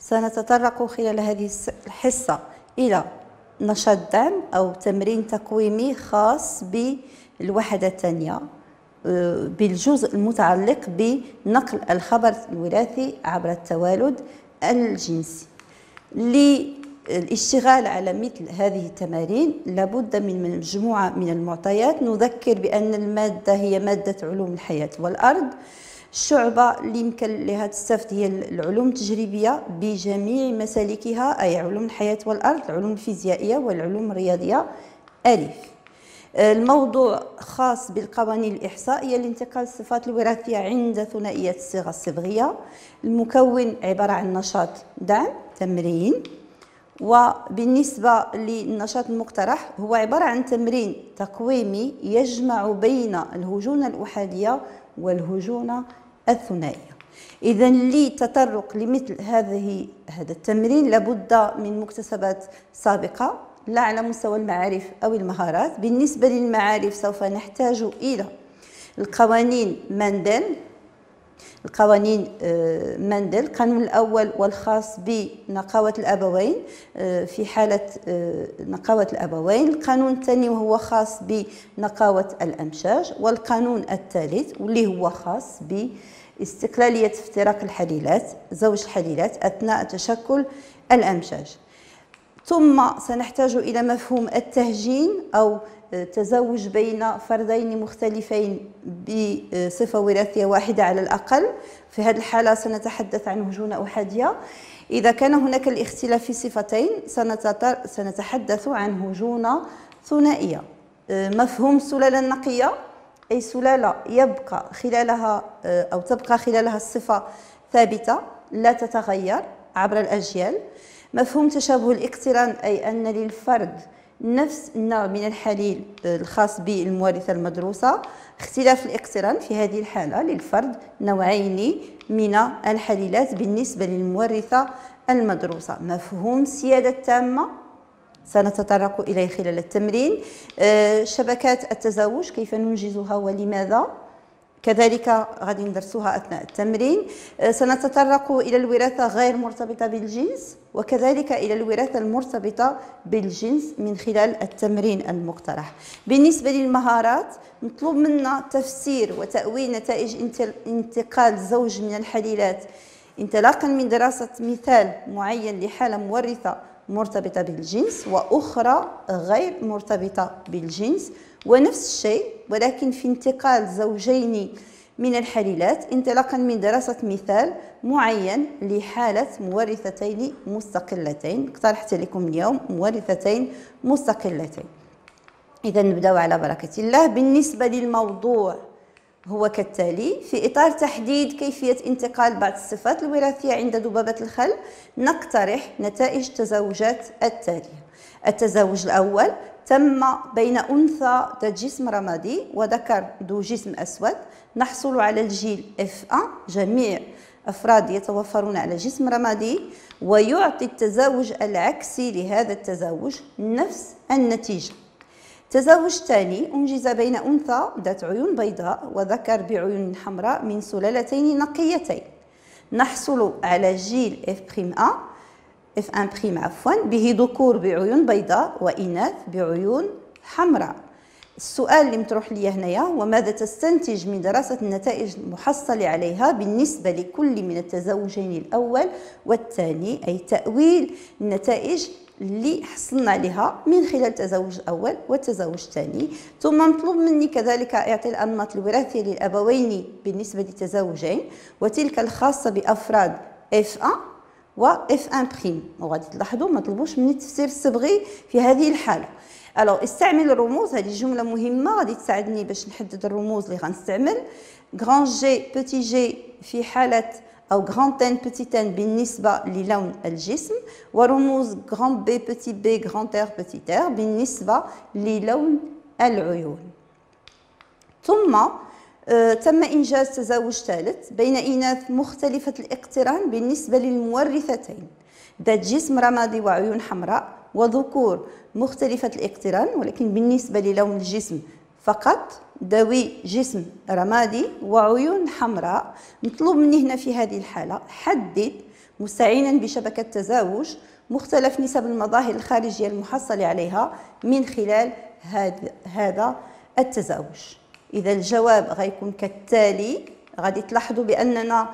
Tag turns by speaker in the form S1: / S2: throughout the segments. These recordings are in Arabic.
S1: سنتطرق خلال هذه الحصة إلى نشاط دعم أو تمرين تقويمي خاص بالوحدة الثانية بالجزء المتعلق بنقل الخبر الوراثي عبر التوالد الجنسي. للاشتغال على مثل هذه التمارين لابد من مجموعة من المعطيات. نذكر بأن المادة هي مادة علوم الحياة والأرض. الشعبة اللي يمكن لها تستفد هي العلوم التجريبية بجميع مسالكها، أي علوم الحياة والأرض، العلوم الفيزيائية والعلوم الرياضية ألف. الموضوع خاص بالقوانين الإحصائية لانتقال الصفات الوراثية عند ثنائية الصيغة الصبغية. المكون عبارة عن نشاط دعم تمرين، وبالنسبة للنشاط المقترح هو عبارة عن تمرين تقويمي يجمع بين الهجونة الأحادية والهجونة الثنائية. إذا للتطرق لمثل هذا التمرين لابد من مكتسبات سابقة لا على مستوى المعارف أو المهارات. بالنسبة للمعارف سوف نحتاج إلى القوانين مندل. القانون الأول والخاص بنقاوة الأبوين في حالة نقاوة الأبوين، القانون الثاني وهو خاص بنقاوة الأمشاج، والقانون الثالث واللي هو خاص باستقلالية افتراق الحليلات زوج الحليلات أثناء تشكل الأمشاج. ثم سنحتاج إلى مفهوم التهجين أو تزوج بين فردين مختلفين بصفة وراثية واحدة على الأقل. في هذه الحالة سنتحدث عن هجونة أحادية. إذا كان هناك الاختلاف في صفتين سنتحدث عن هجونة ثنائية. مفهوم السلالة النقية، أي سلالة يبقى خلالها أو تبقى خلالها الصفة ثابتة لا تتغير عبر الأجيال. مفهوم تشابه الاقتران، أي أن للفرد نفس النوع من الحليل الخاص بالمورثة المدروسة. اختلاف الاقتران في هذه الحالة للفرد نوعين من الحليلات بالنسبة للمورثة المدروسة. مفهوم السيادة التامة سنتطرق إليه خلال التمرين. شبكات التزاوج كيف ننجزها ولماذا، كذلك غادي ندرسوها أثناء التمرين. سنتطرق إلى الوراثة غير مرتبطة بالجنس وكذلك إلى الوراثة المرتبطة بالجنس من خلال التمرين المقترح. بالنسبة للمهارات مطلوب منا تفسير وتأويل نتائج انتقال زوج من الحليلات انطلاقا من دراسة مثال معين لحالة مورثة مرتبطة بالجنس وأخرى غير مرتبطة بالجنس، ونفس الشيء ولكن في انتقال زوجين من الحليلات انطلاقا من دراسة مثال معين لحالة مورثتين مستقلتين. اقترحت لكم اليوم مورثتين مستقلتين. إذا نبدأ على بركة الله. بالنسبة للموضوع هو كالتالي: في إطار تحديد كيفية انتقال بعض الصفات الوراثية عند ذبابة الخل نقترح نتائج التزاوجات التالية. التزاوج الأول تم بين أنثى ذات جسم رمادي وذكر ذو جسم أسود. نحصل على الجيل F1، جميع أفراد يتوفرون على جسم رمادي، ويعطي التزاوج العكسي لهذا التزاوج نفس النتيجة. التزاوج الثاني أنجز بين أنثى ذات عيون بيضاء وذكر بعيون حمراء من سلالتين نقيتين. نحصل على جيل F1 به ذكور بعيون بيضاء وإناث بعيون حمراء. السؤال اللي مطروح لي هنايا هو: ماذا تستنتج من دراسة النتائج المحصلة عليها بالنسبة لكل من التزاوجين الأول والثاني، أي تأويل النتائج اللي حصلنا عليها من خلال التزاوج الأول والتزاوج الثاني. ثم مطلوب مني كذلك إعطاء الأنماط الوراثية للأبوين بالنسبة للتزاوجين وتلك الخاصة بأفراد F1 و F1'. وغادي تلاحظوا ما طلبوش مني التفسير الصبغي في هذه الحالة. استعمل الرموز، هذه جملة مهمة غادي تساعدني باش نحدد الرموز اللي غنستعمل. غران جي بوتي جي في حالة أو غران تان بوتي تان بالنسبة للون الجسم، ورموز غران بي بوتي بي غران تير بوتي تير بالنسبة للون العيون. ثم تم إنجاز تزاوج ثالث بين إناث مختلفة الاقتران بالنسبة للمورثتين ذات جسم رمادي وعيون حمراء، وذكور مختلفة الاقتران ولكن بالنسبة للون الجسم فقط ذوي جسم رمادي وعيون حمراء. مطلوب مني هنا في هذه الحالة حدد مستعينا بشبكة تزاوج مختلف نسب المظاهر الخارجية المحصل عليها من خلال هذا التزاوج. إذا الجواب غيكون كالتالي. غادي تلاحظوا بأننا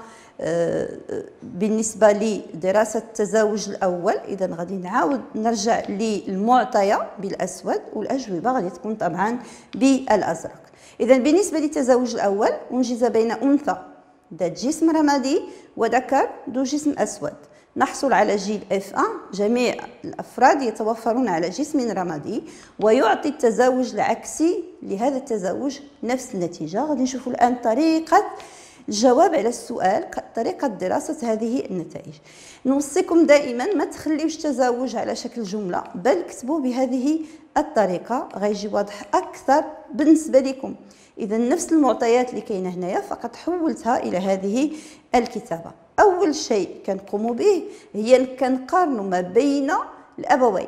S1: بالنسبة لدراسة التزاوج الأول إذا غادي نعاود نرجع للمعطية بالأسود والأجوبة غادي تكون طبعا بالأزرق. إذا بالنسبة للتزاوج الأول أنجز بين أنثى ذات جسم رمادي وذكر ذو جسم أسود. نحصل على جيل F1. جميع الأفراد يتوفرون على جسم رمادي ويعطي التزاوج العكسي لهذا التزاوج نفس النتيجة. غادي نشوفوا الآن طريقة الجواب على السؤال، طريقة دراسة هذه النتائج. نوصيكم دائما ما تخليوش تزاوج على شكل جملة، بل كتبوا بهذه الطريقة غيجي واضح أكثر بالنسبة لكم. إذا نفس المعطيات اللي كاينة هنايا فقط حولتها إلى هذه الكتابة. أول شيء كنقوم به هي كنقارنوا ما بين الأبوين.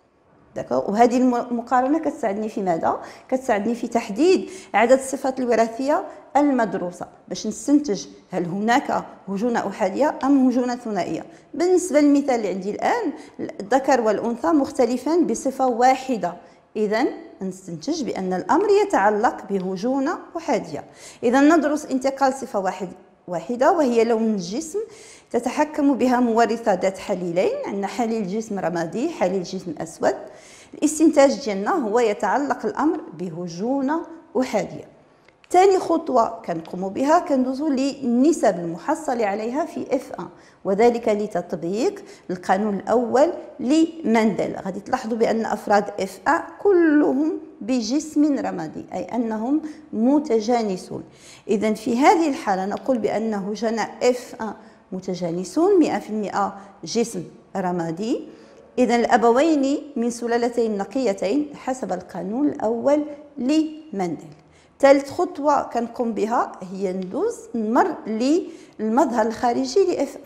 S1: وهذه المقارنة كتساعدني في ماذا؟ كتساعدني في تحديد عدد الصفات الوراثية المدروسة باش نستنتج هل هناك هجونة أحادية أم هجونة ثنائية. بالنسبة للمثال اللي عندي الآن الذكر والأنثى مختلفان بصفة واحدة، إذا نستنتج بأن الأمر يتعلق بهجونة أحادية. إذا ندرس انتقال صفة واحدة وهي لون الجسم تتحكم بها مورثة ذات حليلين. عندنا حليل جسم رمادي، حليل جسم أسود. الاستنتاج ديالنا هو يتعلق الأمر بهجونة أحادية. ثاني خطوة كنقوم بها كندوزو للنسب المحصلة عليها في F1 وذلك لتطبيق القانون الأول لمندل. غادي تلاحظوا بأن أفراد F1 كلهم بجسم رمادي أي أنهم متجانسون. إذا في هذه الحالة نقول بأن هجناء F1 متجانسون 100% جسم رمادي. إذا الأبوين من سلالتين نقيتين حسب القانون الأول لمندل. ثالث خطوة كنقوم بها هي نمر للمظهر الخارجي لF1.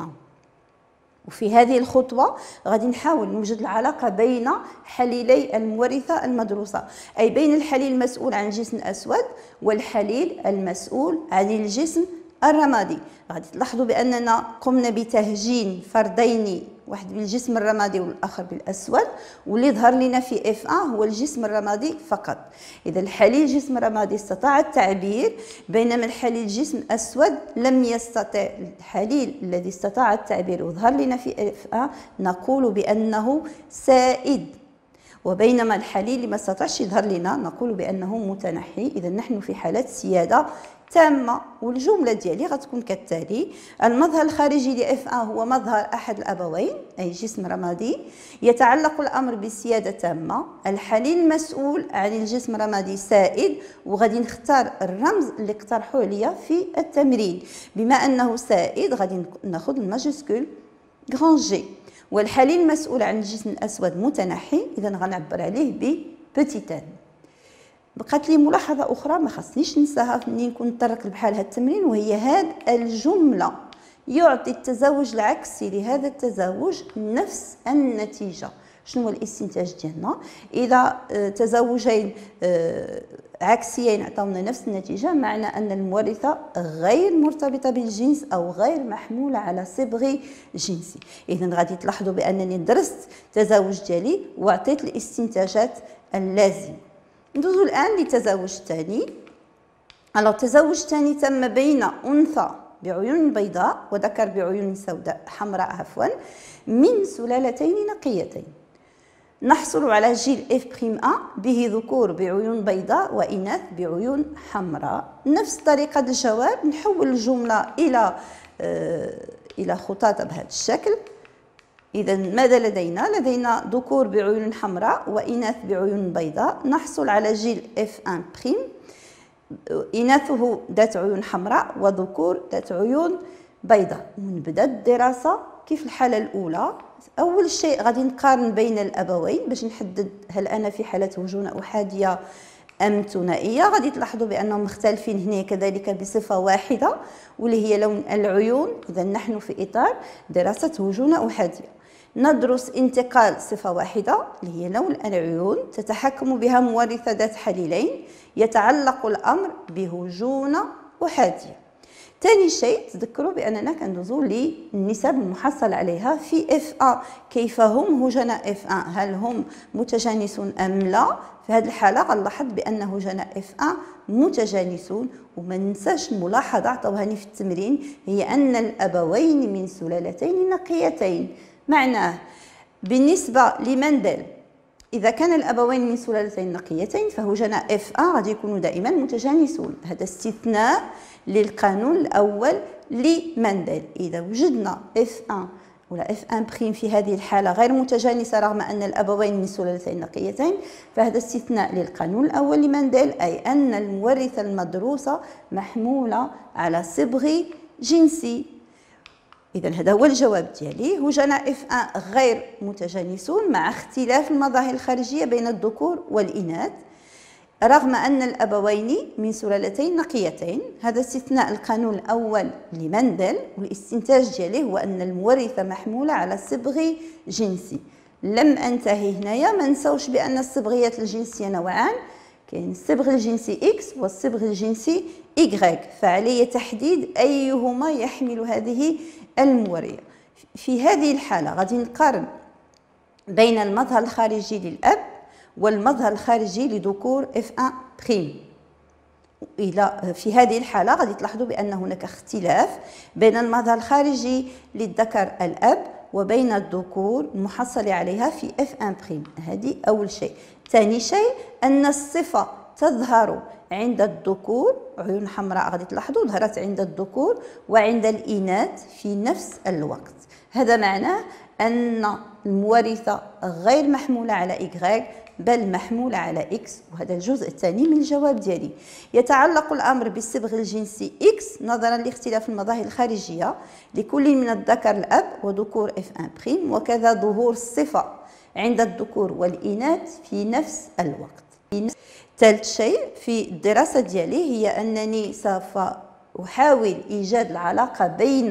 S1: وفي هذه الخطوة غادي نحاول نوجد العلاقة بين حليلي المورثة المدروسة أي بين الحليل المسؤول عن جسم أسود والحليل المسؤول عن الجسم الرمادي. غادي تلاحظوا بأننا قمنا بتهجين فردين، واحد بالجسم الرمادي والآخر بالأسود، واللي ظهر لنا في F1 هو الجسم الرمادي فقط. إذا الحليل جسم رمادي استطاع التعبير بينما الحليل جسم أسود لم يستطع. الحليل الذي استطاع التعبير وظهر لنا في F1 نقول بأنه سائد، وبينما الحليل اللي ما استطاعش يظهر لنا نقول بأنه متنحي. إذا نحن في حالة سيادة تامة. والجملة ديالي غتكون كالتالي: المظهر الخارجي لF1 هو مظهر أحد الأبوين أي جسم رمادي، يتعلق الأمر بسيادة تامة، الحليل المسؤول عن الجسم الرمادي سائد. وغادي نختار الرمز اللي اقترحوه ليا في التمرين. بما أنه سائد غادي ناخذ الماجسكول غران جي. والحليل المسؤول عن الجسم الأسود متنحي، إذا غنعبر عليه ببتيتان. بقات لي ملاحظة أخرى ما خصنيش ننساها ملي نكون نطرق بحال هذا التمرين، وهي هاد الجملة يعطي التزاوج العكسي لهذا التزاوج نفس النتيجة. شنو هو الاستنتاج ديالنا؟ إذا تزاوجين عكسيين عطاونا نفس النتيجة معنى أن المورثة غير مرتبطة بالجنس أو غير محمولة على صبغ جنسي. إذا غادي تلاحظوا بأنني درست التزاوج ديالي وعطيت الاستنتاجات اللازمة. ندوزو الآن للتزاوج الثاني. التزاوج الثاني تم بين أنثى بعيون بيضاء وذكر بعيون سوداء حمراء من سلالتين نقيتين. نحصل على جيل F'1 به ذكور بعيون بيضاء وإناث بعيون حمراء. نفس طريقة الجواب نحول الجملة إلى خطاطة بهذا الشكل. إذا ماذا لدينا؟ لدينا ذكور بعيون حمراء وإناث بعيون بيضاء. نحصل على جيل F1'، إناثه ذات عيون حمراء وذكور ذات عيون بيضاء. ونبدأ الدراسة كيف الحالة الأولى. أول شيء غادي نقارن بين الأبوين باش نحدد هل أنا في حالة هجونة أحادية أم ثنائية. غادي تلاحظوا بأنهم مختلفين هنا كذلك بصفة واحدة واللي هي لون العيون. إذا نحن في إطار دراسة هجونة أحادية. ندرس انتقال صفة واحدة اللي هي لون العيون تتحكم بها مورثة ذات حليلين، يتعلق الأمر بهجونة أحادية. ثاني شيء تذكروا باننا كندوزو للنسب المحصل عليها في اف ا. كيف هم هجناء اف ا؟ هل هم متجانسون ام لا؟ في هذه الحاله غنلاحظ بان هجناء اف ا متجانسون. وما ننساش ملاحظه عطاوهاني في التمرين، هي ان الابوين من سلالتين نقيتين. معناه بالنسبه لمندل إذا كان الأبوين من سلالتين نقيتين فهجناء اف ا غادي يكونوا دائما متجانسون. هذا استثناء للقانون الأول لمندل. إذا وجدنا اف ا ولا اف ان بريم في هذه الحالة غير متجانسة رغم أن الأبوين من سلالتين نقيتين، فهذا استثناء للقانون الأول لمندل، أي أن المورثة المدروسة محمولة على صبغ جنسي. إذا هذا هو الجواب ديالي. هجناء اف ان غير متجانسون مع اختلاف المظاهر الخارجية بين الذكور والإناث رغم أن الأبوين من سلالتين نقيتين. هذا استثناء القانون الأول لمندل، والاستنتاج ديالي هو أن المورثة محمولة على صبغ جنسي. لم أنتهي هنايا، ما نساوش بأن الصبغيات الجنسية نوعان، كاين الصبغ الجنسي إكس والصبغ الجنسي إيكغيك، فعلي تحديد أيهما يحمل هذه المورثة. في هذه الحالة غادي نقارن بين المظهر الخارجي للأب والمظهر الخارجي لذكور اف ان بريم. إلى في هذه الحالة غادي تلاحظوا بأن هناك اختلاف بين المظهر الخارجي للذكر الأب وبين الذكور المحصل عليها في اف ان بريم. هذه أول شيء. ثاني شيء أن الصفة تظهر عند الذكور، عيون حمراء غادي تلاحظوا ظهرت عند الذكور وعند الإناث في نفس الوقت. هذا معناه أن المورثة غير محمولة على إيكغيك بل محمولة على إكس، وهذا الجزء الثاني من الجواب ديالي. يتعلق الأمر بالصبغ الجنسي إكس نظرا لاختلاف المظاهر الخارجية لكل من الذكر الأب وذكور اف ان بريم، وكذا ظهور الصفة عند الذكور والإناث في نفس الوقت. ثالث شيء في الدراسة ديالي هي أنني سوف أحاول إيجاد العلاقة بين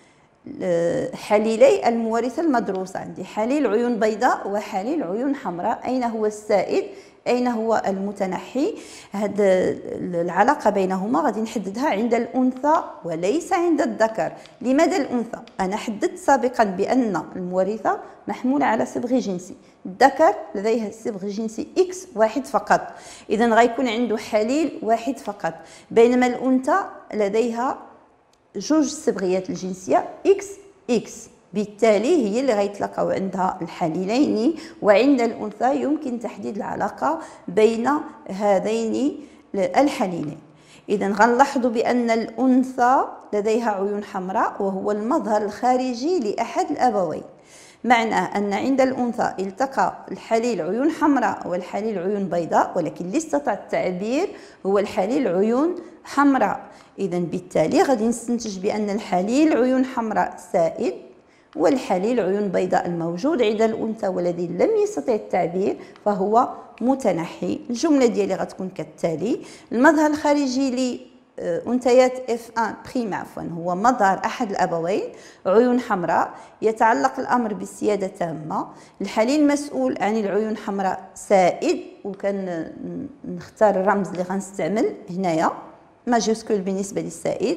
S1: حليلي المورثة المدروسة. عندي حليل عيون بيضاء وحليل عيون حمراء، أين هو السائد أين هو المتنحي؟ هذه العلاقة بينهما غادي نحددها عند الأنثى وليس عند الذكر. لماذا الأنثى؟ أنا حددت سابقا بأن المورثة محمولة على صبغ جنسي، الذكر لديه صبغ جنسي إكس واحد فقط، إذا غيكون عنده حليل واحد فقط، بينما الأنثى لديها جوج صبغيات الجنسية إكس إكس، بالتالي هي اللي غيتلاقاو عندها الحليلين. وعند الأنثى يمكن تحديد العلاقة بين هذين الحليلين. إذا غنلاحظوا بأن الأنثى لديها عيون حمراء وهو المظهر الخارجي لأحد الأبوين، معناه أن عند الأنثى التقى الحليل عيون حمراء والحليل عيون بيضاء، ولكن اللي استطاع التعبير هو الحليل عيون حمراء. إذا بالتالي غادي نستنتج بأن الحليل عيون حمراء سائد والحليل عيون بيضاء الموجود عند الأنثى والذي لم يستطع التعبير فهو متنحي. الجملة ديالي غتكون كالتالي: المظهر الخارجي لأنثيات اف ان بريم هو مظهر أحد الأبوين عيون حمراء، يتعلق الأمر بالسيادة تامة، الحليل مسؤول عن العيون حمراء سائد، وكان نختار الرمز اللي غنستعمل هنايا ماجيسكول بالنسبة للسائد،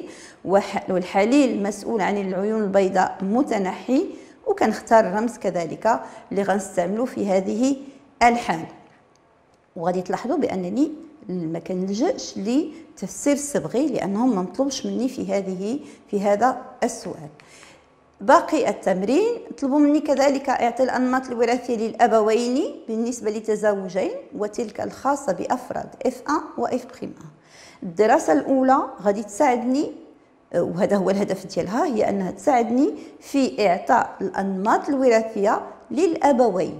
S1: والحليل مسؤول عن العيون البيضاء متنحي، وكنختار الرمز كذلك اللي غنستعملو في هذه الحال. وغادي تلاحظوا بأنني ما كنلجأش لتفسير الصبغي لأنهم ما مطلوبش مني في هذا السؤال. باقي التمرين طلبوا مني كذلك إعطاء الأنماط الوراثية للأبوين بالنسبة لتزاوجين وتلك الخاصة بأفراد F1 و F'1. الدراسة الأولى غادي تساعدني، وهذا هو الهدف ديالها، هي أنها تساعدني في إعطاء الأنماط الوراثية للأبوين.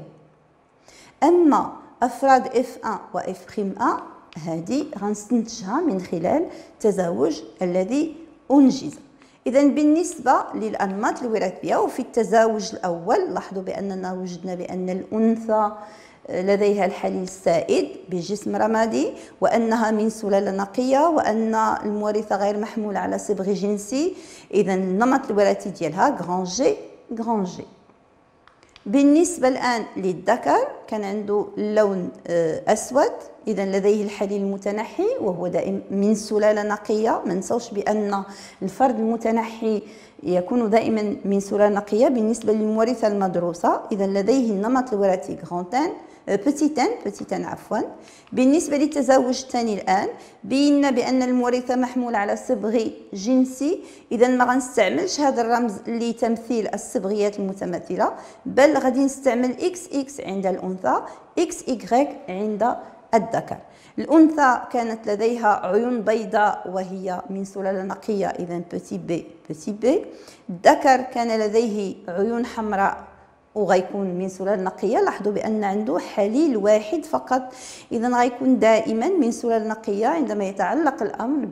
S1: أما أفراد F1 و F'1 هذه غنستنتجها من خلال التزاوج الذي أنجز. إذا بالنسبة للأنماط الوراثية وفي التزاوج الأول لاحظوا بأننا وجدنا بأن الأنثى لديها الحليل السائد بجسم رمادي، وأنها من سلالة نقية، وأن المورثة غير محمولة على صبغ جنسي. إذا النمط الوراثي ديالها غران جي. بالنسبة الآن للذكر كان عنده لون أسود، إذا لديه الحليل المتنحي وهو دائما من سلالة نقية. ما ننسوش بأن الفرد المتنحي يكون دائما من سلالة نقية. بالنسبة للمورثة المدروسة إذا لديه النمط الوراثي بتيتان عفوا. بالنسبة للتزاوج الثاني الآن بينا بأن المورثة محمولة على صبغ جنسي، إذا ما غنستعملش هذا الرمز لتمثيل الصبغيات المتماثلة، بل غادي نستعمل XX عند الأنثى، XY عند الذكر. الأنثى كانت لديها عيون بيضاء وهي من سلالة نقية، إذا بتي بي. الذكر كان لديه عيون حمراء وغيكون من سلالة نقية. لاحظوا بأن عنده حليل واحد فقط، إذا غيكون دائما من سلالة نقية عندما يتعلق الأمر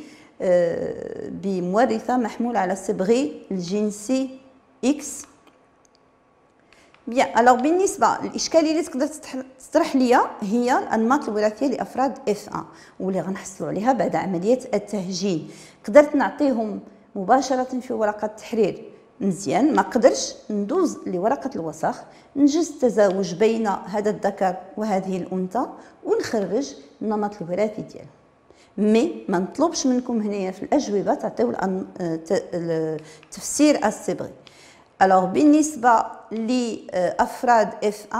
S1: بمورثة محمول على الصبغ الجنسي X. بيان الوغ بالنسبه للاشكاليه اللي تقدر تطرح ليا هي الانماط الوراثيه لافراد F1 واللي غنحصلوا عليها بعد عمليه التهجين. قدرت نعطيهم مباشره في ورقه التحرير مزيان، ما قدرش ندوز لورقه الوسخ، نجز التزاوج بين هذا الذكر وهذه الانثى ونخرج النمط الوراثي ديالهم. مي ما نطلبش منكم هنايا في الاجوبه تعطيو التفسير الصبغي. الوغ بالنسبة لأفراد F1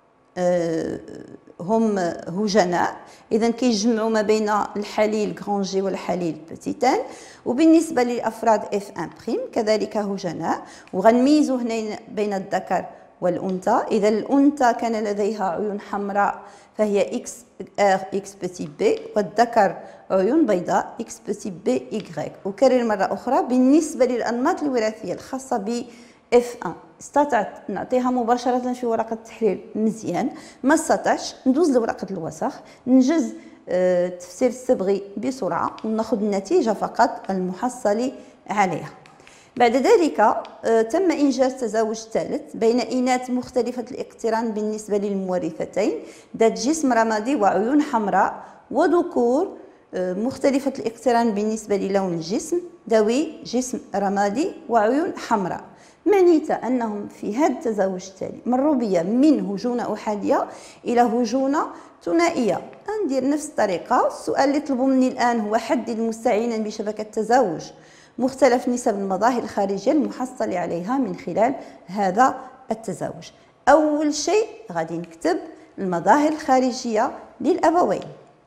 S1: هم هجناء، إذا كيجمعوا ما بين الحليل غرانجي والحليل بتيتان. وبالنسبة لأفراد F1' كذلك هجناء، وغنميزوا هنا بين الذكر والأنثى. إذا الأنثى كان لديها عيون حمراء فهي X بتي بي، والذكر عيون بيضاء X بتي بي Y. أكرر مرة أخرى بالنسبة للأنماط الوراثية الخاصة ب F1 استطعت نعطيها مباشرة في ورقة التحرير مزيان، ما استطعتش ندوز لورقة الوسخ، نجز التفسير الصبغي بسرعة وناخذ النتيجة فقط المحصل عليها. بعد ذلك تم إنجاز تزاوج ثالث بين إناث مختلفة الاقتران بالنسبة للمورثتين ذات جسم رمادي وعيون حمراء، وذكور مختلفة الاقتران بالنسبة للون الجسم ذوي جسم رمادي وعيون حمراء. معنيت أنهم في هذا التزاوج التالي مروا بيا من هجونة أحادية إلى هجونة ثنائية. ندير نفس الطريقة. السؤال اللي طلبوا مني الآن هو حدد مستعينا بشبكة تزاوج مختلف نسب المظاهر الخارجية المحصل عليها من خلال هذا التزاوج. أول شيء غادي نكتب المظاهر الخارجية للأبوين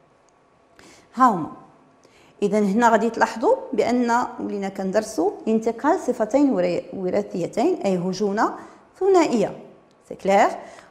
S1: هاهما. إذا هنا غادي تلاحظوا بأن ولينا كندرسوا انتقال صفتين وراثيتين أي هجونة ثنائية. سي كلير.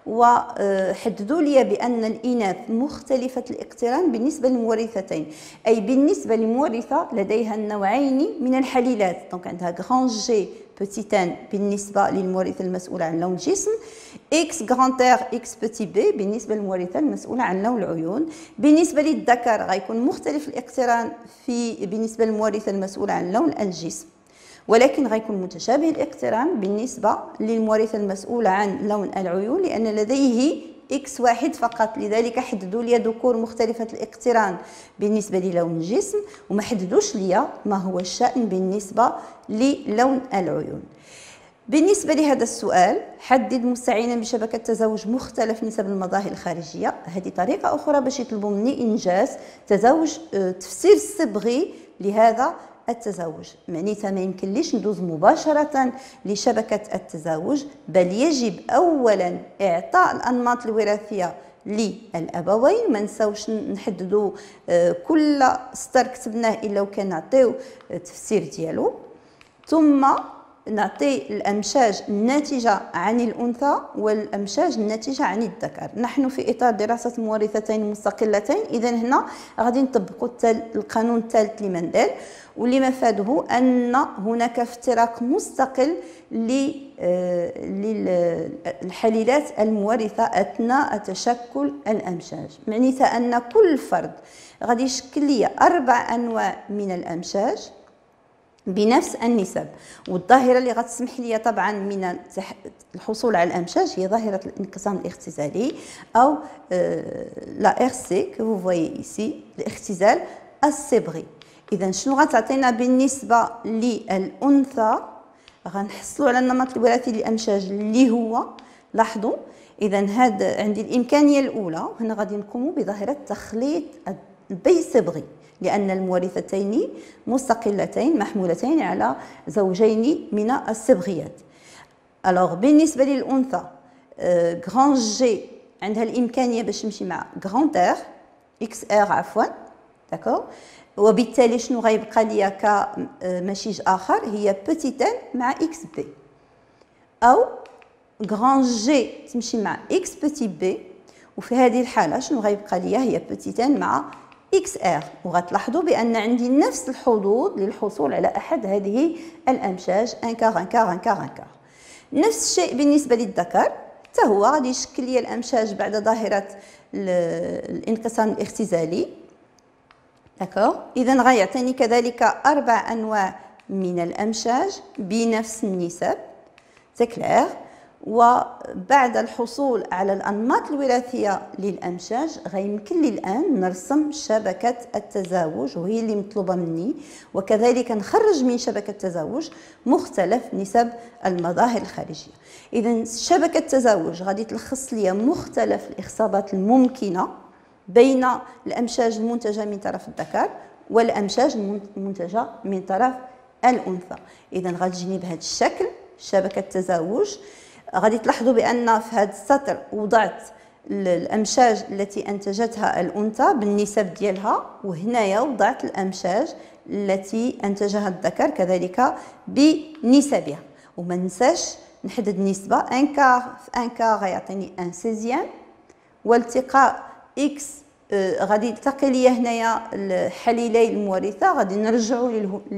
S1: وحددوا لي بأن الإناث مختلفة الاقتران بالنسبة للمورثتين، أي بالنسبة لمورثة لديها النوعين من الحليلات. دونك عندها غرانجي بتيتان بالنسبة للمورثة المسؤولة عن لون الجسم، إكس غرانتير إكس بتي بي بالنسبة للمورثة المسؤولة عن لون العيون. بالنسبة للذكر غيكون مختلف الاقتران بالنسبة للمورثة المسؤولة عن لون الجسم، ولكن غيكون متشابه الاقتران بالنسبة للمورثة المسؤولة عن لون العيون لأن لديه إكس واحد فقط. لذلك حددوا لي ذكور مختلفة الاقتران بالنسبة للون الجسم وما حددوش لي ما هو الشأن بالنسبة للون العيون. بالنسبة لهذا السؤال حدد مستعينا بشبكة تزاوج مختلف نسب المظاهر الخارجية. هذه طريقة أخرى باش يطلبوا مني إنجاز تزاوج تفسير الصبغي لهذا التزاوج. معناتها ما يمكنليش ندوز مباشرة لشبكة التزاوج، بل يجب أولا إعطاء الأنماط الوراثية للأبوين. ما نساوش نحددوا كل سطر كتبناه إلا وكان نعطيو التفسير ديالو، ثم نعطي الأمشاج الناتجة عن الأنثى والأمشاج الناتجة عن الذكر. نحن في إطار دراسة مورثتين مستقلتين، إذا هنا غادي نطبقوا القانون الثالث لمندل، واللي مفاده أن هناك افتراق مستقل للحليلات المورثة أثناء تشكل الأمشاج. معناتها أن كل فرد غادي يشكل لي 4 أنواع من الأمشاج بنفس النسب. والظاهرة اللي غتسمح لي طبعا من الحصول على الأمشاج هي ظاهرة الانقسام الاختزالي أو لا ار سي كو فويي ايسي، الاختزال الصبغي. إذا شنو غتعطينا بالنسبة للأنثى؟ غنحصلوا على النمط الوراثي للأمشاج اللي هو لاحظوا اذا هاد عندي الامكانيه الاولى، هنا غادي نقوم بظاهره تخليط البيصبغي لان المورثتين مستقلتين محمولتين على زوجين من الصبغيات. الوغ بالنسبه للانثى غران جي عندها الامكانيه باش تمشي مع غران ار اكس ار عفوا داكور، وبالتالي شنو غيبقى ليا كمشيج اخر هي بوتيت ان مع اكس بي، او غران جي تمشي مع اكس بوتي بي، وفي هذه الحاله شنو غيبقى ليا هي بوتيت ان مع اكس ار. وغتلاحظوا بان عندي نفس الحظوظ للحصول على احد هذه الامشاج ان كار ان كار ان كار ان كار. نفس الشيء بالنسبه للذكر، حتى هو غادي يشكل لي الامشاج بعد ظاهره الانقسام الاختزالي داكوغ. اذا غيعطيني كذلك 4 انواع من الامشاج بنفس النسب سي كلير. وبعد الحصول على الانماط الوراثيه للامشاج غيمكن لي الان نرسم شبكه التزاوج وهي اللي مطلوبه مني، وكذلك نخرج من شبكه التزاوج مختلف نسب المظاهر الخارجيه. اذا شبكه التزاوج غادي تلخص لي مختلف الاخصابات الممكنه بين الامشاج المنتجه من طرف الذكر والامشاج المنتجه من طرف الانثى. اذا غادي تجيني بهذا الشكل شبكه التزاوج. غادي تلاحظوا بان في هذا السطر وضعت الامشاج التي انتجتها الانثى بالنسب ديالها، وهنايا وضعت الامشاج التي انتجها الذكر كذلك بنسبها. وما ننساش نحدد نسبه ان كار في ان كار غيعطيني ان سيزيام، والتقاء اكس غادي يلتقي لي هنايا الحليلي المورثه، غادي نرجعوا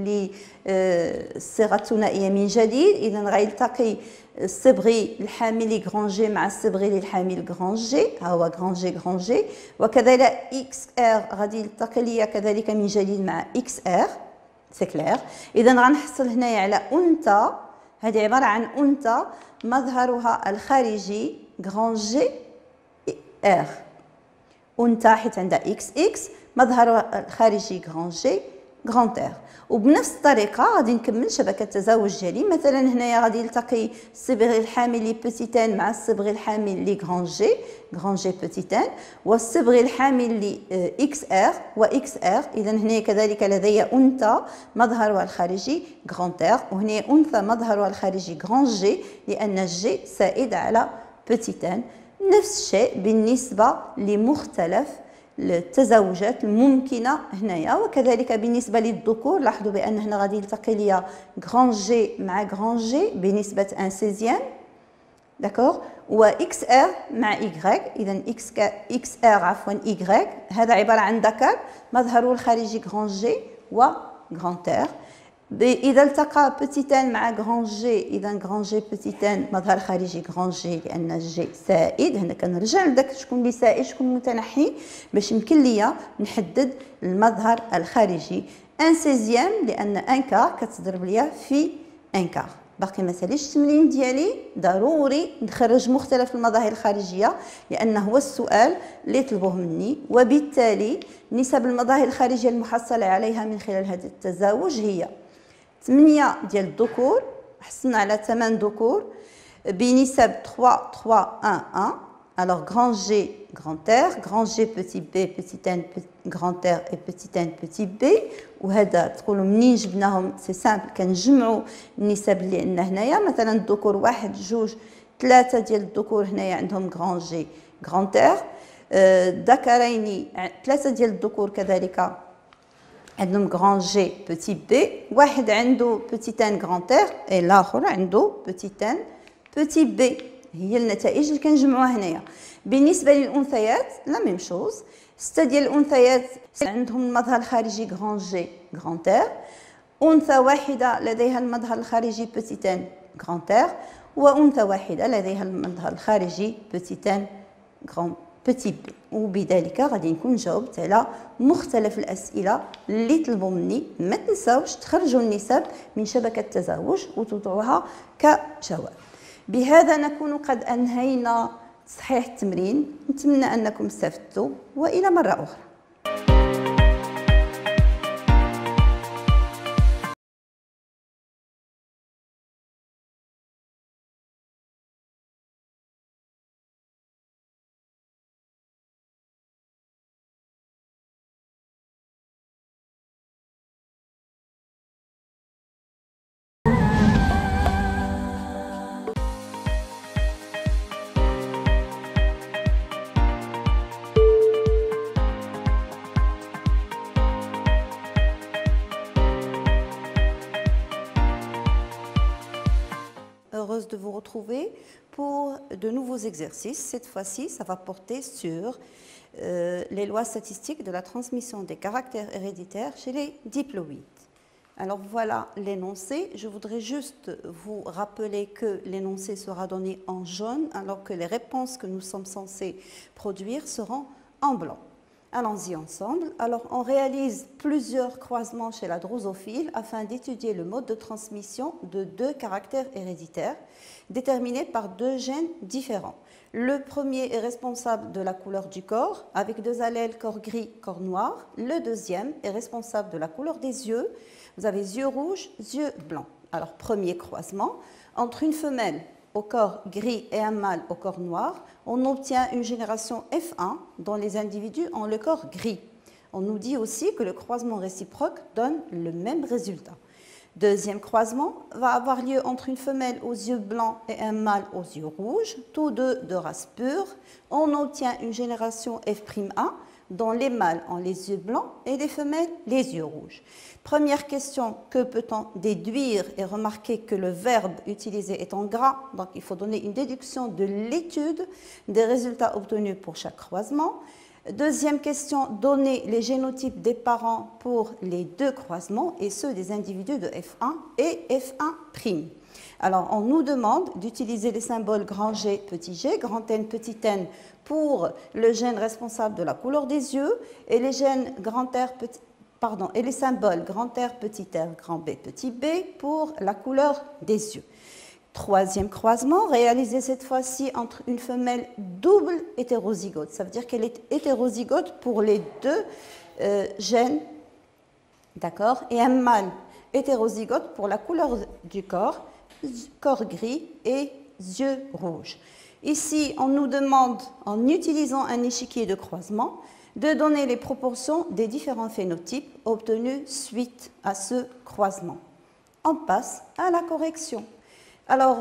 S1: للصيغه الثنائيه من جديد. اذا غيلتقي الصبغي الحامل غران جي مع الصبغي للحامل غران جي، ها هو غران جي غران جي، وكذلك اكس ار غادي يلتقي لي كذلك من جديد مع اكس ار سي كلير. اذا غنحصل هنايا على انثى، هذه عباره عن انثى مظهرها الخارجي غران جي ار، انثى حيت عندها اكس اكس مظهرها الخارجي غران جي غران ار. وبنفس الطريقه غادي نكمل شبكه التزاوج ديالي. مثلا هنايا غادي يلتقي الصبغي الحامل لي بوتيتان مع الصبغي الحامل لي غران جي بوتيتان، والصبغي الحامل لي اكس ار واكس ار. اذا هنا كذلك لدي انثى مظهرها الخارجي غران ار، وهنا انثى مظهرها الخارجي غران جي لان الجي سائد على بوتيتان. نفس الشيء بالنسبه لمختلف التزاوجات الممكنه هنايا. وكذلك بالنسبه للذكور لاحظوا بان هنا غادي يلتقي ليا غران جي مع غران جي بنسبه 1 سيزيام داكوغ، و اكس ار مع ايغريك. اذا اكس ار عفوا ايغريك هذا عباره عن ذكر مظهره الخارجي غران جي و غران ار. اذا التقى بوتيتان مع غران جي، اذا غران جي بوتيتان مظهر خارجي غران جي لان الجي سائد. هنا كنرجع لذاك شكون اللي سائد شكون متنحي باش يمكن ليا نحدد المظهر الخارجي. ان سيزيام لان ان كار كتضرب ليا في ان كار. باقي ما ساليش التمرين ديالي، ضروري نخرج مختلف المظاهر الخارجيه لان هو السؤال اللي طلبوه مني. وبالتالي نسب المظاهر الخارجيه المحصله عليها من خلال هذا التزاوج هي 8 ديال الذكور، حصلنا على 8 ذكور بنسب 3 3 1 1. alors grand G grand R grand G petit b petit n grand R et petit n petit b. وهذا تقولوا منين جبناهم سي سامبل، كنجمعوا النسب اللي عندنا هنايا. مثلا الذكور 1 2 3 ديال الذكور هنايا عندهم غران جي غران ار، ذكرين 3 ديال الذكور كذلك عندهم غران جي بوتي بي، واحد عنده بوتي ان غران ار الاخر عنده بوتي ان بوتي بي. هي النتائج اللي كنجمعوها هنايا. بالنسبه للانثيات لا ميم شوز، 6 ديال الانثيات عندهم المظهر الخارجي غران جي غران ار، انثى واحده لديها المظهر الخارجي بوتي ان غران ار، وانثى واحده لديها المظهر الخارجي بوتي ان غران بوتي بي. وبذلك غادي نكون جاوبت على مختلف الاسئله اللي طلبوا مني. ما تنساوش تخرجوا النسب من شبكه التزاوج وتوضعوها كجواب. بهذا نكون قد انهينا تصحيح التمرين. نتمنى انكم استفدتوا، والى مره اخرى. de vous retrouver pour de nouveaux exercices. Cette fois-ci, ça va porter sur les lois statistiques de la transmission des caractères héréditaires chez les diploïdes. Alors voilà l'énoncé. Je voudrais juste vous rappeler que l'énoncé sera donné en jaune alors que les réponses que nous sommes censés produire seront en blanc. Allons-y ensemble. Alors, on réalise plusieurs croisements chez la drosophile afin d'étudier le mode de transmission de deux caractères héréditaires déterminés par deux gènes différents. Le premier est responsable de la couleur du corps, avec deux allèles corps gris, corps noir. Le deuxième est responsable de la couleur des yeux. Vous avez yeux rouges, yeux blancs. Alors, premier croisement, entre une femelle au corps gris et un mâle au corps noir, on obtient une génération F1 dont les individus ont le corps gris. On nous dit aussi que le croisement réciproque donne le même résultat. Deuxième croisement va avoir lieu entre une femelle aux yeux blancs et un mâle aux yeux rouges, tous deux de race pure. On obtient une génération F'A dont les mâles ont les yeux blancs et les femelles les yeux rouges. Première question, que peut-on déduire et remarquer que le verbe utilisé est en gras, donc il faut donner une déduction de l'étude des résultats obtenus pour chaque croisement. Deuxième question, donner les génotypes des parents pour les deux croisements et ceux des individus de F1 et F1'. Alors, on nous demande d'utiliser les symboles grand G, petit g, grand N, petit n pour le gène responsable de la couleur des yeux et les gènes grand R, petit, et les symboles grand R, petit r, grand B, petit b pour la couleur des yeux. Troisième croisement, réalisé cette fois-ci entre une femelle double hétérozygote. Ça veut dire qu'elle est hétérozygote pour les deux gènes, d'accord, et un mâle hétérozygote pour la couleur du corps, corps gris et yeux rouges. Ici, on nous demande, en utilisant un échiquier de croisement, de donner les proportions des différents phénotypes obtenus suite à ce croisement. On passe à la correction. Alors,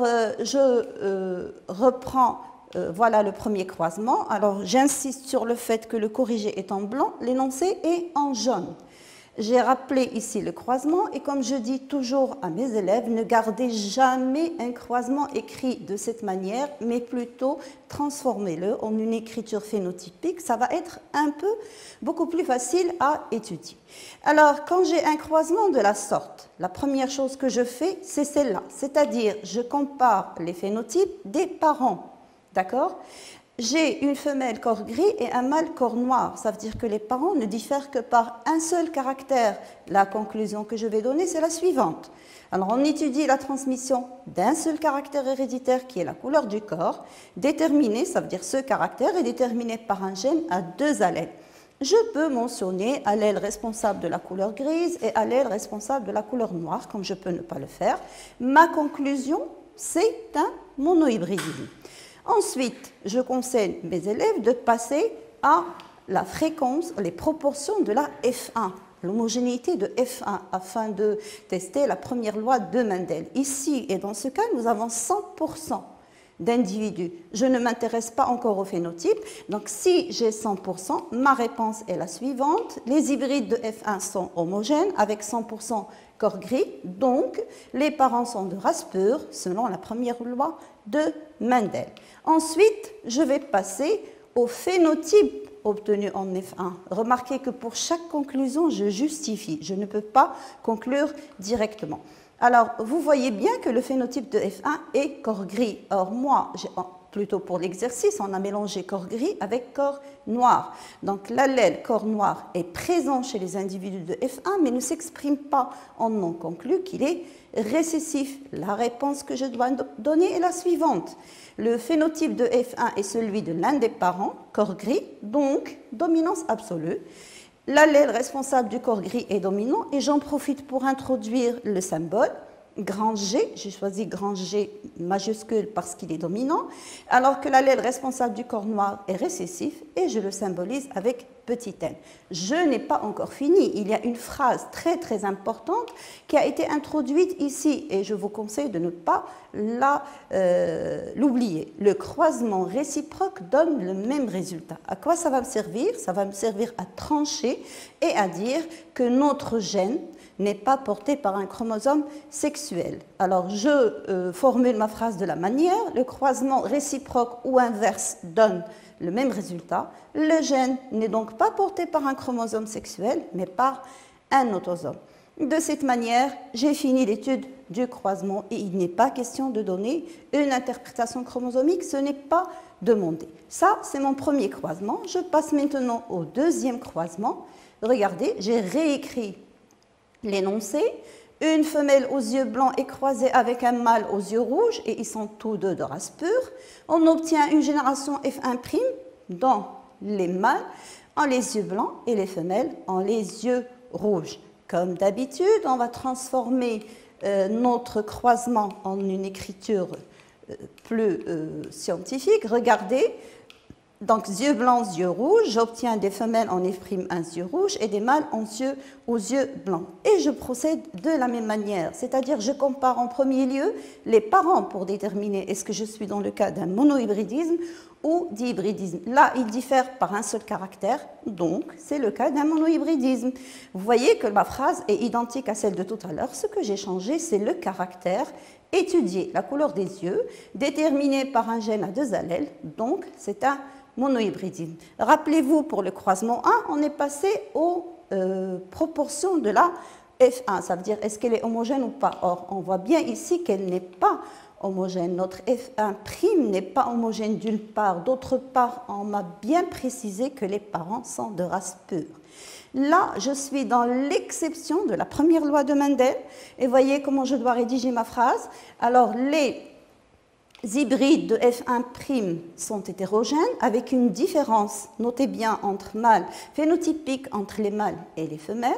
S1: je reprends, voilà le premier croisement. Alors, j'insiste sur le fait que le corrigé est en blanc, l'énoncé est en jaune. J'ai rappelé ici le croisement et comme je dis toujours à mes élèves, ne gardez jamais un croisement écrit de cette manière, mais plutôt transformez-le en une écriture phénotypique. Ça va être beaucoup plus facile à étudier. Alors, quand j'ai un croisement de la sorte, la première chose que je fais, c'est celle-là, c'est-à-dire je compare les phénotypes des parents, d'accord ? J'ai une femelle corps gris et un mâle corps noir. Ça veut dire que les parents ne diffèrent que par un seul caractère. La conclusion que je vais donner, c'est la suivante. Alors, on étudie la transmission d'un seul caractère héréditaire qui est la couleur du corps. Déterminé, ça veut dire ce caractère est déterminé par un gène à deux allèles. Je peux mentionner allèle responsable de la couleur grise et allèle responsable de la couleur noire, comme je peux ne pas le faire. Ma conclusion, c'est un monohybridisme. Ensuite, je conseille mes élèves de passer à la fréquence, les proportions de la F1, l'homogénéité de F1, afin de tester la première loi de Mendel. Ici, et dans ce cas, nous avons 100% d'individus. Je ne m'intéresse pas encore au phénotype. Donc, si j'ai 100%, ma réponse est la suivante. Les hybrides de F1 sont homogènes avec 100% corps gris. Donc, les parents sont de race pure, selon la première loi de Mendel. Ensuite, je vais passer au phénotype obtenu en F1. Remarquez que pour chaque conclusion, je justifie. Je ne peux pas conclure directement. Alors, vous voyez bien que le phénotype de F1 est corps gris. Or, moi, plutôt pour l'exercice, on a mélangé corps gris avec corps noir. Donc, l'allèle corps noir est présent chez les individus de F1, mais ne s'exprime pas en non conclu qu'il est récessif. La réponse que je dois donner est la suivante. Le phénotype de F1 est celui de l'un des parents, corps gris, donc dominance absolue. L'allèle responsable du corps gris est dominant et j'en profite pour introduire le symbole grand G. J'ai choisi grand G majuscule parce qu'il est dominant, alors que l'allèle responsable du corps noir est récessif et je le symbolise avec petit n. Je n'ai pas encore fini. Il y a une phrase très très importante qui a été introduite ici et je vous conseille de ne pas l'oublier. Le croisement réciproque donne le même résultat. À quoi ça va me servir? Ça va me servir à trancher et à dire que notre gène n'est pas porté par un chromosome sexuel. Alors, je formule ma phrase de la manière, le croisement réciproque ou inverse donne le même résultat. Le gène n'est donc pas porté par un chromosome sexuel, mais par un autosome. De cette manière, j'ai fini l'étude du croisement et il n'est pas question de donner une interprétation chromosomique, ce n'est pas demandé. Ça, c'est mon premier croisement. Je passe maintenant au deuxième croisement. Regardez, j'ai réécrit l'énoncé. Une femelle aux yeux blancs est croisée avec un mâle aux yeux rouges et ils sont tous deux de race pure. On obtient une génération F1' dont les mâles ont les yeux blancs et les femelles ont les yeux rouges. Comme d'habitude, on va transformer notre croisement en une écriture plus scientifique. Regardez, donc yeux blancs, yeux rouges, j'obtiens des femelles en F'1 yeux rouges et des mâles aux yeux blancs. Et je procède de la même manière, c'est-à-dire je compare en premier lieu les parents pour déterminer est-ce que je suis dans le cas d'un monohybridisme ou d'hybridisme. Là, ils diffèrent par un seul caractère, donc c'est le cas d'un monohybridisme. Vous voyez que ma phrase est identique à celle de tout à l'heure. Ce que j'ai changé, c'est le caractère. Étudier la couleur des yeux, déterminé par un gène à 2 allèles, donc c'est un monohybridisme. Rappelez-vous, pour le croisement 1, on est passé aux proportions de la F1, ça veut dire est-ce qu'elle est homogène ou pas. Or, on voit bien ici qu'elle n'est pas homogène. Notre F1' n'est pas homogène d'une part. D'autre part, on m'a bien précisé que les parents sont de race pure. Là, je suis dans l'exception de la première loi de Mendel. Et voyez comment je dois rédiger ma phrase. Alors, les hybrides de F1' sont hétérogènes avec une différence, notez bien, entre mâles, phénotypique entre les mâles et les femelles.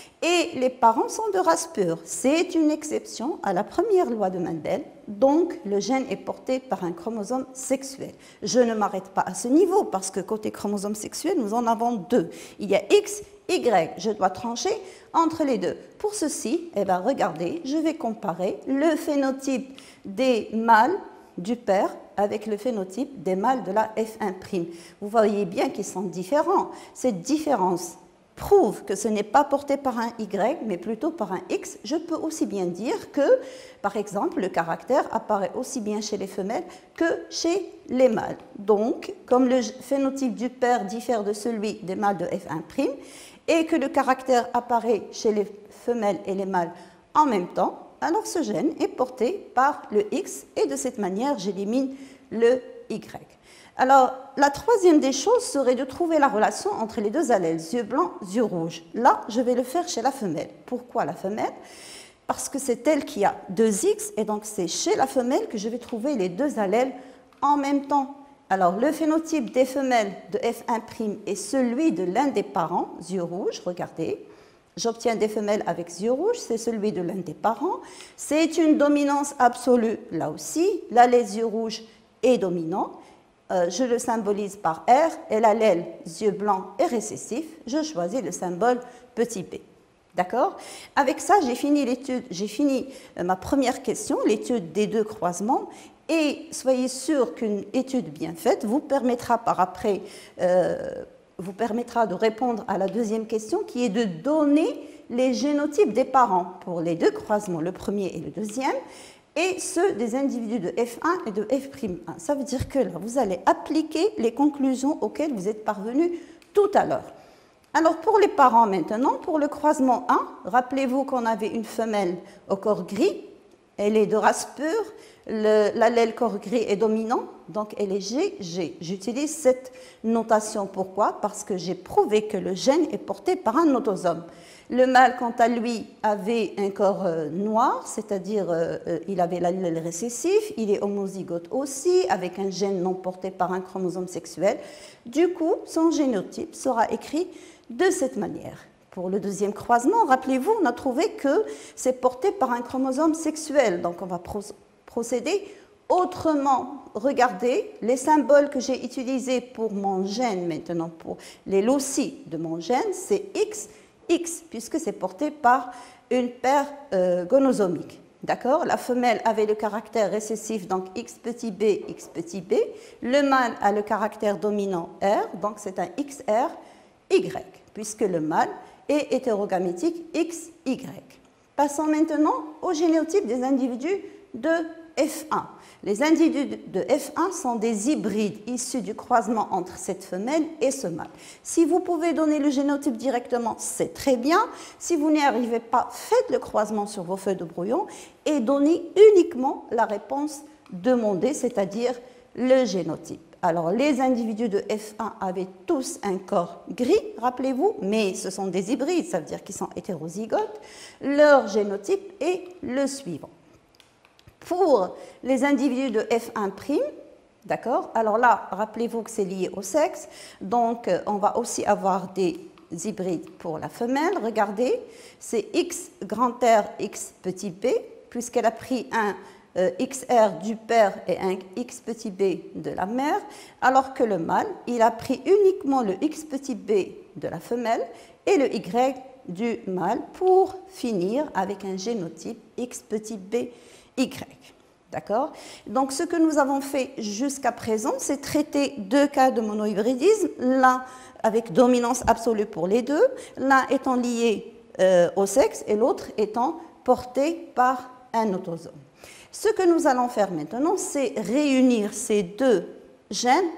S1: Et les parents sont de race pure. C'est une exception à la première loi de Mendel. Donc, le gène est porté par un chromosome sexuel. Je ne m'arrête pas à ce niveau parce que côté chromosome sexuel, nous en avons 2. Il y a X, Y. Je dois trancher entre les deux. Pour ceci, eh bien, regardez, je vais comparer le phénotype des mâles du père avec le phénotype des mâles de la F1'. Vous voyez bien qu'ils sont différents. Cette différence prouve que ce n'est pas porté par un Y, mais plutôt par un X. Je peux aussi bien dire que, par exemple, le caractère apparaît aussi bien chez les femelles que chez les mâles. Donc, comme le phénotype du père diffère de celui des mâles de F1', et que le caractère apparaît chez les femelles et les mâles en même temps, alors ce gène est porté par le X, et de cette manière, j'élimine le Y. Alors, la troisième des choses serait de trouver la relation entre les 2 allèles, yeux blancs, yeux rouges. Là, je vais le faire chez la femelle. Pourquoi la femelle? Parce que c'est elle qui a 2 X, et donc c'est chez la femelle que je vais trouver les 2 allèles en même temps. Alors, le phénotype des femelles de F1' est celui de l'un des parents, yeux rouges, regardez. J'obtiens des femelles avec yeux rouges, c'est celui de l'un des parents. C'est une dominance absolue, là aussi. Là, les yeux rouges est dominant. Je le symbolise par R, et l'allèle yeux blancs est récessif. Je choisis le symbole petit b. D'accord? Avec ça, j'ai fini l'étude, j'ai fini ma première question, l'étude des 2 croisements. Et soyez sûr qu'une étude bien faite vous permettra par après vous permettra de répondre à la deuxième question qui est de donner les génotypes des parents pour les 2 croisements, le premier et le deuxième, et ceux des individus de F1 et de F'1. Ça veut dire que là, vous allez appliquer les conclusions auxquelles vous êtes parvenus tout à l'heure. Alors, pour les parents maintenant, pour le croisement 1, rappelez-vous qu'on avait une femelle au corps gris, elle est de race pure, l'allèle corps gris est dominant, donc elle est GG. J'utilise cette notation. Pourquoi? Parce que j'ai prouvé que le gène est porté par un autosome. Le mâle, quant à lui, avait un corps noir, c'est-à-dire il avait l'allèle récessif, il est homozygote aussi, avec un gène non porté par un chromosome sexuel. Du coup, son génotype sera écrit de cette manière. Pour le deuxième croisement, rappelez-vous, on a trouvé que c'est porté par un chromosome sexuel. Donc, on va procéder autrement. Regardez les symboles que j'ai utilisés pour mon gène maintenant, pour les loci de mon gène, c'est X, X, puisque c'est porté par une paire gonosomique. D'accord? La femelle avait le caractère récessif, donc X petit b, X petit b. Le mâle a le caractère dominant R, donc c'est un XR, Y, puisque le mâle est hétérogamétique XY. Passons maintenant au génotype des individus de F1. Les individus de F1 sont des hybrides issus du croisement entre cette femelle et ce mâle. Si vous pouvez donner le génotype directement, c'est très bien. Si vous n'y arrivez pas, faites le croisement sur vos feuilles de brouillon et donnez uniquement la réponse demandée, c'est-à-dire le génotype. Alors, les individus de F1 avaient tous un corps gris, rappelez-vous, mais ce sont des hybrides, ça veut dire qu'ils sont hétérozygotes. Leur génotype est le suivant. Pour les individus de F1', d'accord, alors là, rappelez-vous que c'est lié au sexe, donc on va aussi avoir des hybrides pour la femelle. Regardez, c'est X grand R, X petit b, puisqu'elle a pris un XR du père et un X petit b de la mère, alors que le mâle, il a pris uniquement le X petit b de la femelle et le Y du mâle pour finir avec un génotype X petit b Y. D'accord? Donc, ce que nous avons fait jusqu'à présent, c'est traiter deux cas de monohybridisme, l'un avec dominance absolue pour les deux, l'un étant lié au sexe et l'autre étant porté par un autosome. Ce que nous allons faire maintenant, c'est réunir ces deux gènes.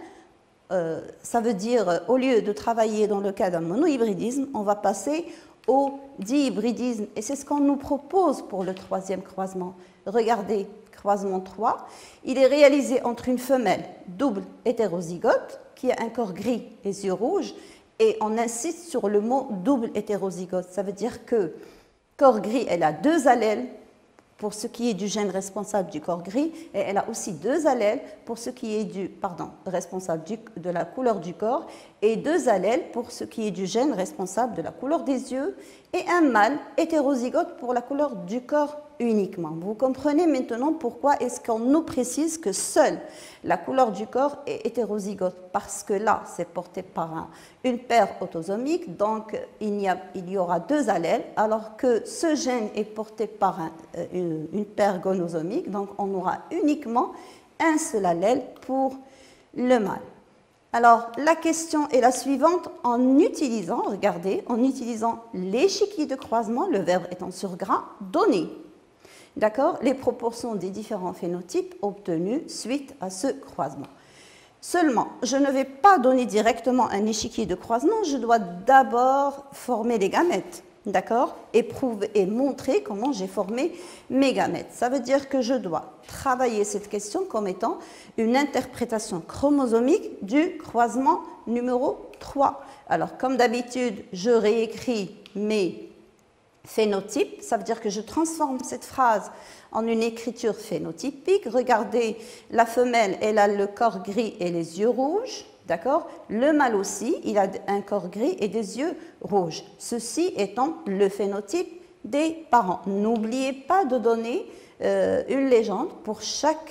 S1: Ça veut dire, au lieu de travailler dans le cas d'un monohybridisme, on va passer au dihybridisme. Et c'est ce qu'on nous propose pour le troisième croisement. Regardez, croisement 3, il est réalisé entre une femelle double hétérozygote qui a un corps gris et yeux rouges, et on insiste sur le mot double hétérozygote. Ça veut dire que corps gris, elle a deux allèles pour ce qui est du gène responsable du corps gris, et elle a aussi deux allèles pour ce qui est responsable de la couleur du corps, et deux allèles pour ce qui est du gène responsable de la couleur des yeux, et un mâle hétérozygote pour la couleur du corps uniquement. Vous comprenez maintenant pourquoi est-ce qu'on nous précise que seule la couleur du corps est hétérozygote, parce que là, c'est porté par une paire autosomique, donc il y aura deux allèles, alors que ce gène est porté par une paire gonosomique, donc on aura uniquement un seul allèle pour le mâle. Alors, la question est la suivante, en utilisant, regardez, en utilisant l'échiquier de croisement, le verbe étant sur gras, donner, d'accord, les proportions des différents phénotypes obtenus suite à ce croisement. Seulement, je ne vais pas donner directement un échiquier de croisement, je dois d'abord former les gamètes, d'accord, et prouver et montrer comment j'ai formé mes gamètes. Ça veut dire que je dois travailler cette question comme étant une interprétation chromosomique du croisement numéro 3. Alors, comme d'habitude, je réécris mes phénotypes, ça veut dire que je transforme cette phrase en une écriture phénotypique. Regardez, la femelle, elle a le corps gris et les yeux rouges, d'accord? Le mâle aussi, il a un corps gris et des yeux rouges. Ceci étant le phénotype des parents. N'oubliez pas de donner une légende pour chaque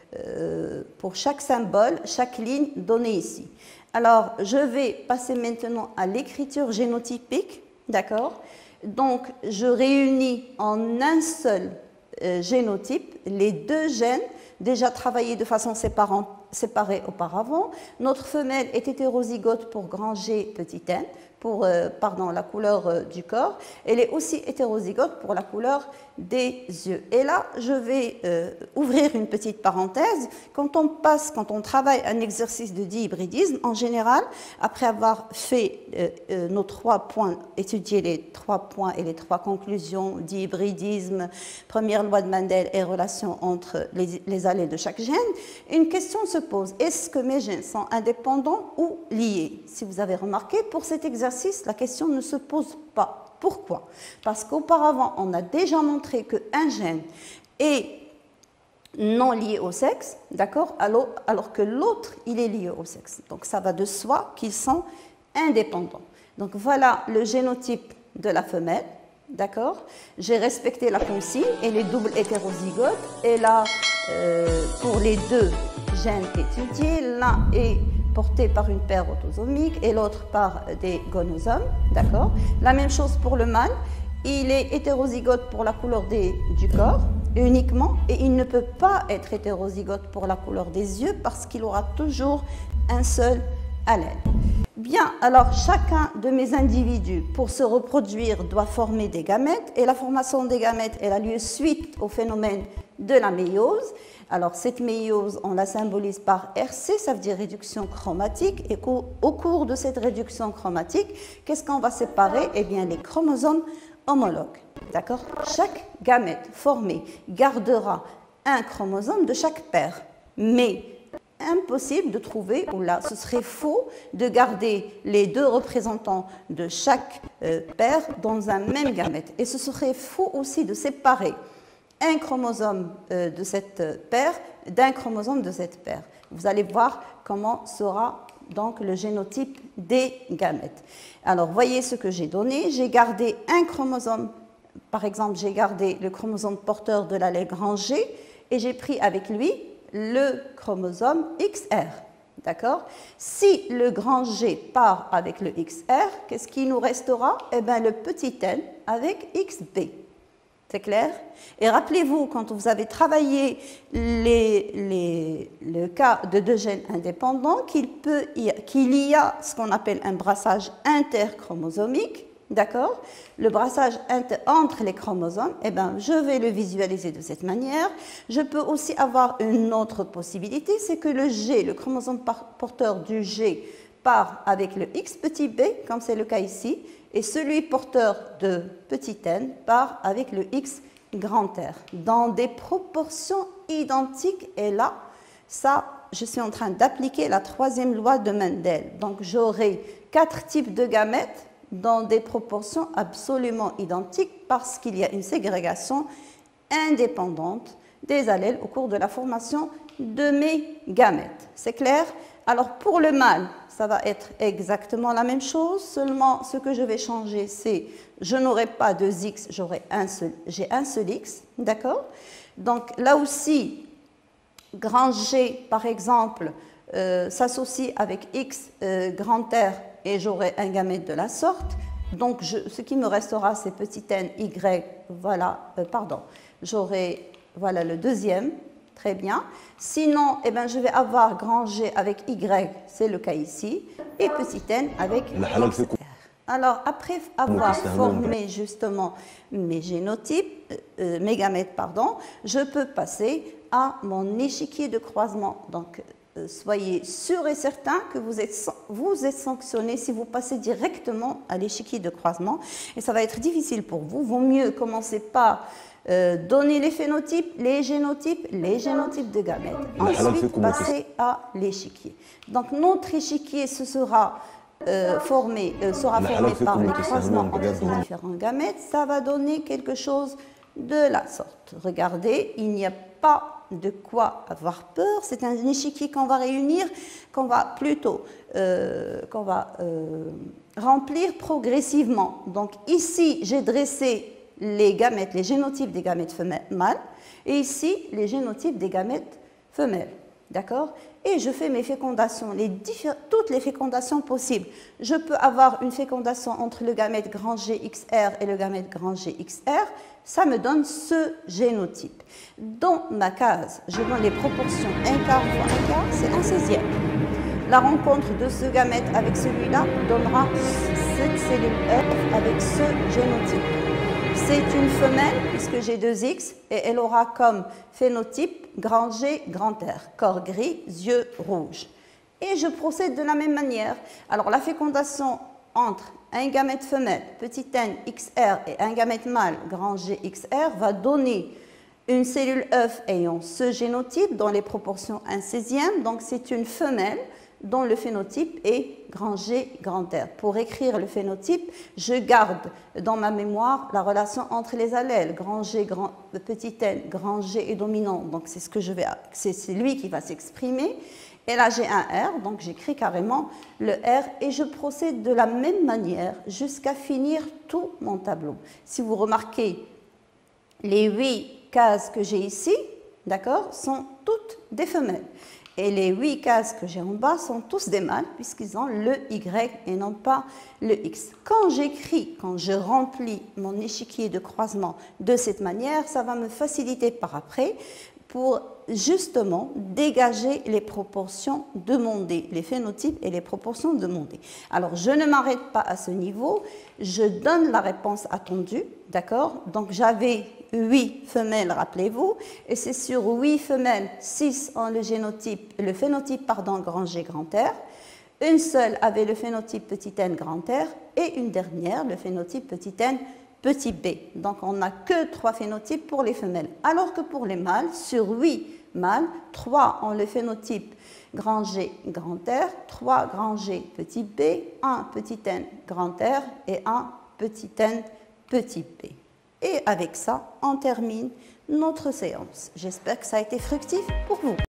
S1: symbole, chaque ligne donnée ici. Alors, je vais passer maintenant à l'écriture génotypique, d'accord? Donc, je réunis en un seul génotype les deux gènes déjà travaillés de façon séparée auparavant. Notre femelle est hétérozygote pour grand G petit n, pour la couleur du corps. Elle est aussi hétérozygote pour la couleur des yeux. Et là, je vais ouvrir une petite parenthèse. Quand on travaille un exercice de dihybridisme, en général, après avoir fait nos 3 points, étudié les 3 points et les 3 conclusions, dihybridisme, première loi de Mendel et relation entre les allèles de chaque gène, une question se pose. Est-ce que mes gènes sont indépendants ou liés? Si vous avez remarqué, pour cet exercice, la question ne se pose pas. Pourquoi? Parce qu'auparavant, on a déjà montré qu'un gène est non lié au sexe, d'accord, alors que l'autre, il est lié au sexe. Donc, ça va de soi qu'ils sont indépendants. Donc, voilà le génotype de la femelle, d'accord. J'ai respecté la consigne et les doubles hétérozygotes. Et là, pour les deux gènes étudiés, l'un est porté par une paire autosomique et l'autre par des gonosomes, d'accord. La même chose pour le mâle, il est hétérozygote pour la couleur du corps uniquement et il ne peut pas être hétérozygote pour la couleur des yeux parce qu'il aura toujours un seul allèle. Bien, alors chacun de mes individus, pour se reproduire, doit former des gamètes, et la formation des gamètes, elle a lieu suite au phénomène de la méiose. Alors cette méiose, on la symbolise par RC, ça veut dire réduction chromatique, et au cours de cette réduction chromatique, qu'est-ce qu'on va séparer? Eh bien, les chromosomes homologues. D'accord? Chaque gamète formée gardera un chromosome de chaque paire, mais impossible de trouver, ou là ce serait faux, de garder les deux représentants de chaque paire dans un même gamète. Et ce serait faux aussi de séparer un chromosome de cette paire d'un chromosome de cette paire. Vous allez voir comment sera donc le génotype des gamètes. Alors voyez ce que j'ai donné. J'ai gardé un chromosome, par exemple j'ai gardé le chromosome porteur de l'allèle grand G et j'ai pris avec lui le chromosome XR. D'accord? Si le grand G part avec le XR, qu'est-ce qui nous restera? Eh bien, le petit n avec XB. C'est clair? Et rappelez-vous, quand vous avez travaillé le cas de deux gènes indépendants, qu'il y a ce qu'on appelle un brassage interchromosomique. D'accord? Le brassage entre les chromosomes, eh ben, je vais le visualiser de cette manière. Je peux aussi avoir une autre possibilité, c'est que le G, le chromosome porteur du G, part avec le X petit b, comme c'est le cas ici, et celui porteur de petit n part avec le X grand R, dans des proportions identiques. Et là, ça, je suis en train d'appliquer la troisième loi de Mendel. Donc, j'aurai 4 types de gamètes dans des proportions absolument identiques parce qu'il y a une ségrégation indépendante des allèles au cours de la formation de mes gamètes. C'est clair? Alors pour le mâle, ça va être exactement la même chose, seulement ce que je vais changer, c'est je n'aurai pas deux X, j'ai un seul X, d'accord? Donc là aussi, grand G, par exemple, s'associe avec X grand R et j'aurai un gamète de la sorte. Donc, ce qui me restera, c'est petit n, y, voilà, j'aurai, voilà, le deuxième, très bien. Sinon, eh ben, je vais avoir grand G avec y, c'est le cas ici, et petit n avec x. Alors, après avoir formé justement mes génotypes, mes gamètes, pardon, je peux passer à mon échiquier de croisement. Donc, soyez sûr et certain que vous êtes sanctionné si vous passez directement à l'échiquier de croisement. Et ça va être difficile pour vous. Vaut mieux commencer par donner les phénotypes, les génotypes de gamètes. Ensuite, passer à l'échiquier. Donc, notre échiquier sera formé par les croisements entre ces différents gamètes. Ça va donner quelque chose de la sorte. Regardez, il n'y a pas de quoi avoir peur. C'est un échiquier qu'on va réunir, qu'on va remplir progressivement. Donc ici, j'ai dressé les gamètes, les génotypes des gamètes mâles, et ici, les génotypes des gamètes femelles. D'accord? Et je fais mes fécondations, toutes les fécondations possibles. Je peux avoir une fécondation entre le gamète grand G XR et le gamète grand G XR. Ça me donne ce génotype. Dans ma case, je donne les proportions 1 quart fois 1 quart, c'est 1/16e. La rencontre de ce gamète avec celui-là donnera cette cellule F avec ce génotype. C'est une femelle, puisque j'ai 2 X, et elle aura comme phénotype grand G, grand R, corps gris, yeux rouges. Et je procède de la même manière. Alors, la fécondation entre un gamète femelle, petit n, XR, et un gamète mâle, grand G, XR, va donner une cellule œuf ayant ce génotype dans les proportions 1/16e. Donc, c'est une femelle dont le phénotype est grand G, grand R. Pour écrire le phénotype, je garde dans ma mémoire la relation entre les allèles. Grand G, petit n, grand G est dominant, donc c'est lui qui va s'exprimer. Et là, j'ai un R, donc j'écris carrément le R et je procède de la même manière jusqu'à finir tout mon tableau. Si vous remarquez, les 8 cases que j'ai ici, d'accord, sont toutes des femelles. Et les 8 cases que j'ai en bas sont tous des mâles puisqu'ils ont le Y et non pas le X. Quand je remplis mon échiquier de croisement de cette manière, ça va me faciliter par après pour justement dégager les proportions demandées, les phénotypes et les proportions demandées. Alors, je ne m'arrête pas à ce niveau, je donne la réponse attendue, d'accord? Donc, j'avais 8 femelles, rappelez-vous, et c'est sur 8 femelles, 6 ont le phénotype grand G, grand R. Une seule avait le phénotype petit n, grand R, et une dernière, le phénotype petit n, petit b. Donc, on n'a que 3 phénotypes pour les femelles. Alors que pour les mâles, sur 8 mâles, 3 ont le phénotype grand G, grand R, 3 grand G, petit b, 1 petit n, grand R et 1 petit n, petit b. Et avec ça, on termine notre séance. J'espère que ça a été fructif pour vous.